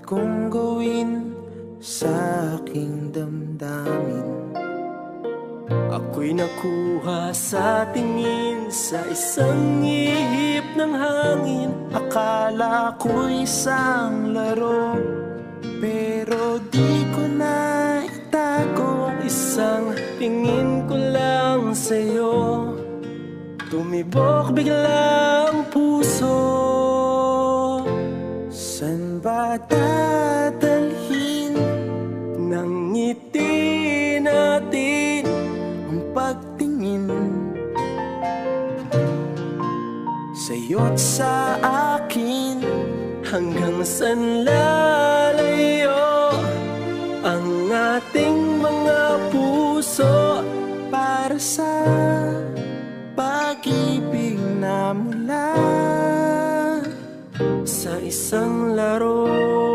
kong gawin sa aking damdamin. Ako'y nakuha sa tingin sa isang ihip ng hangin. Akala ko'y isang laro, pero di ko na itago. Isang tingin ko lang sa'yo, tumibok bigla ang puso. San ba dadalhin ng ngiti natin ang pagtingin sa'yo't sa akin? hanggang saan lalayo ang ating mga puso para sa pag-ibig na mula sa isang laro.